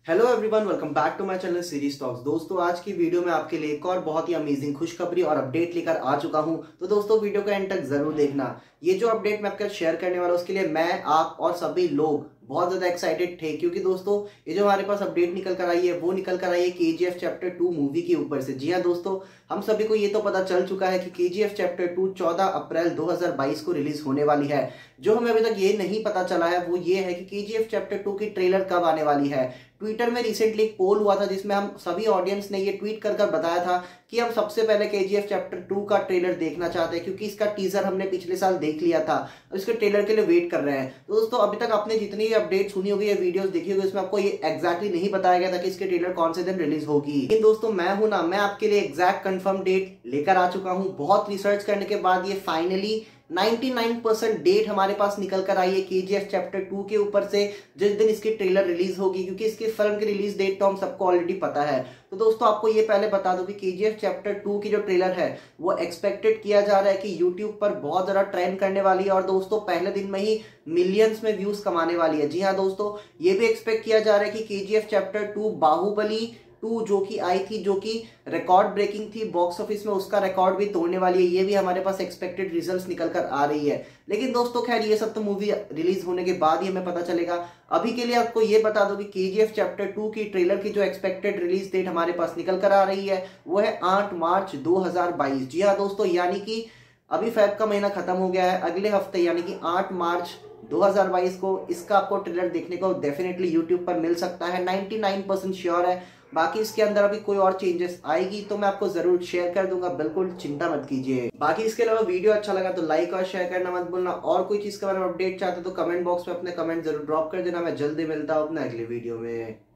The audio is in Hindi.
Hello everyone, welcome back to my channel series talks. दोस्तों, आज की वीडियो में आपके लिए एक और बहुत ही अमेजिंग खुशखबरी और अपडेट लेकर आ चुका हूं। तो दोस्तों, वीडियो का एंड तक जरूर देखना। ये जो अपडेट मैं आपके साथ शेयर करने वाला हूं, उसके लिए मैं, आप और सभी लोग बहुत ज्यादा एक्साइटेड थे, क्योंकि दोस्तों ये जो हमारे पास अपडेट निकल कर आई है वो निकल कर आई है केजीएफ चैप्टर 2 मूवी के ऊपर से। जी हाँ दोस्तों, हम सभी को ये तो पता चल चुका है कि केजीएफ चैप्टर 2 14 अप्रैल 2022 को रिलीज होने वाली है। जो हमें अभी तक ये नहीं पता चला है वो ये है कि केजीएफ चैप्टर 2 की ट्रेलर कब आने वाली है। ट्विटर में रिसेंटली एक पोल हुआ था जिसमें हम सभी ऑडियंस ने ये ट्वीट कर बताया था कि हम सबसे पहले केजीएफ चैप्टर 2 का ट्रेलर देखना चाहते हैं, क्योंकि इसका टीजर हमने पिछले साल देख लिया था और इसके ट्रेलर के लिए वेट कर रहे हैं। तो दोस्तों, अभी तक आपने जितनी भी अपडेट सुनी होगी या वीडियोस देखी होगी, उसमें आपको ये एग्जैक्टली नहीं बताया गया था कि इसके ट्रेलर कौन से दिन रिलीज होगी। लेकिन दोस्तों, मैं हूं ना, मैं आपके लिए एग्जैक्ट कंफर्म डेट लेकर आ चुका हूं। बहुत रिसर्च करने के बाद ये फाइनली 99% डेट हमारे पास निकल कर आई है केजीएफ चैप्टर 2 के ऊपर से, जिस दिन इसकी ट्रेलर रिलीज होगी। क्योंकि इसकी फिल्म की रिलीज डेट तो हम सबको ऑलरेडी पता है। तो दोस्तों, आपको ये पहले बता दूं कि केजीएफ चैप्टर 2 की जो ट्रेलर है वो एक्सपेक्टेड किया जा रहा है कि यूट्यूब पर बहुत ज्यादा ट्रेंड करने वाली है और दोस्तों पहले दिन में ही मिलियंस में व्यूज कमाने वाली है। जी हाँ दोस्तों, ये भी एक्सपेक्ट किया जा रहा है कि केजीएफ चैप्टर 2 बाहुबली 2 जो कि आई थी, जो कि रिकॉर्ड ब्रेकिंग थी बॉक्स ऑफिस में, उसका रिकॉर्ड भी तोड़ने वाली है। ये भी हमारे पास एक्सपेक्टेड रिजल्ट्स निकल कर आ रही है। लेकिन दोस्तों खैर, ये सब तो मूवी रिलीज होने के बाद ही हमें पता चलेगा। अभी के लिए आपको ये बता दो कि केजीएफ चैप्टर 2 की ट्रेलर की जो एक्सपेक्टेड रिलीज डेट हमारे पास निकल कर आ रही है वो है 8 मार्च 2022। जी हाँ दोस्तों, यानी कि अभी फेब का महीना खत्म हो गया है। अगले हफ्ते यानी कि 8 मार्च 2022 को इसका आपको ट्रेलर देखने को डेफिनेटली यूट्यूब पर मिल सकता है। 99% श्योर है। बाकी इसके अंदर अभी कोई और चेंजेस आएगी तो मैं आपको जरूर शेयर कर दूंगा, बिल्कुल चिंता मत कीजिए। बाकी इसके अलावा वीडियो अच्छा लगा तो लाइक और शेयर करना मत भूलना। और कोई चीज के बारे में अपडेट चाहते हो तो कमेंट बॉक्स में अपने कमेंट जरूर ड्रॉप कर देना। मैं जल्दी मिलता हूँ अपने अगले वीडियो में।